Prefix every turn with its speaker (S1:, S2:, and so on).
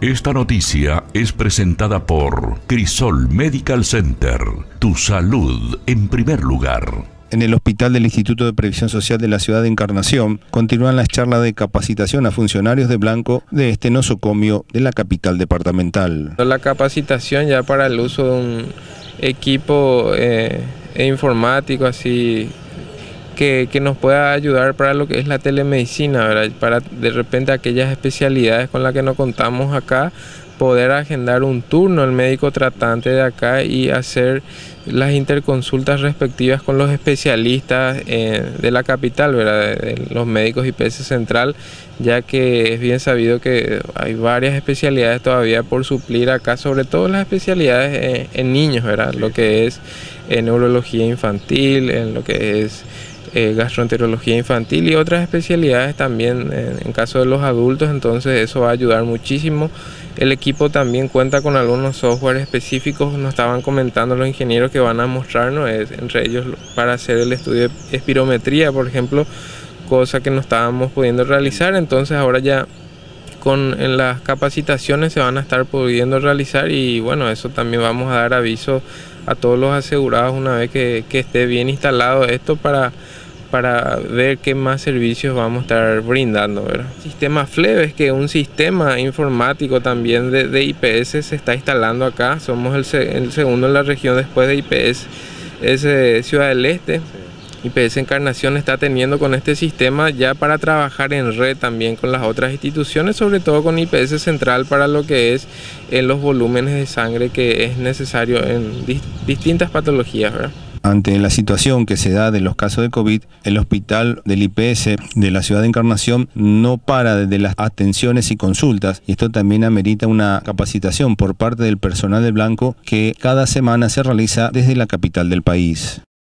S1: Esta noticia es presentada por Crisol Medical Center. Tu salud en primer lugar.
S2: En el hospital del Instituto de Previsión Social de la ciudad de Encarnación continúan las charlas de capacitación a funcionarios de blanco de este nosocomio de la capital departamental.
S3: La capacitación ya para el uso de un equipo informático así que nos pueda ayudar para lo que es la telemedicina, ¿verdad? Para de repente aquellas especialidades con las que no contamos acá, poder agendar un turno al médico tratante de acá y hacer las interconsultas respectivas con los especialistas de la capital, ¿verdad? De los médicos IPS Central, ya que es bien sabido que hay varias especialidades todavía por suplir acá, sobre todo las especialidades en niños, ¿verdad? Lo que es neurología infantil, en lo que es gastroenterología infantil y otras especialidades también en caso de los adultos, entonces eso va a ayudar muchísimo. El equipo también cuenta con algunos software específicos, nos estaban comentando los ingenieros que van a mostrarnos, entre ellos para hacer el estudio de espirometría, por ejemplo, cosa que no estábamos pudiendo realizar, entonces ahora ya en las capacitaciones se van a estar pudiendo realizar y bueno, eso también vamos a dar aviso a todos los asegurados una vez que esté bien instalado esto para ver qué más servicios vamos a estar brindando, ¿verdad? Sistema FLEBES, que es un sistema informático también de IPS, se está instalando acá. Somos el segundo en la región después de IPS, es Ciudad del Este. IPS Encarnación está teniendo con este sistema ya para trabajar en red también con las otras instituciones, sobre todo con IPS Central para lo que es en los volúmenes de sangre que es necesario en distintas patologías, ¿verdad?
S2: Ante la situación que se da de los casos de COVID, el hospital del IPS de la ciudad de Encarnación no para de las atenciones y consultas, y esto también amerita una capacitación por parte del personal de blanco que cada semana se realiza desde la capital del país.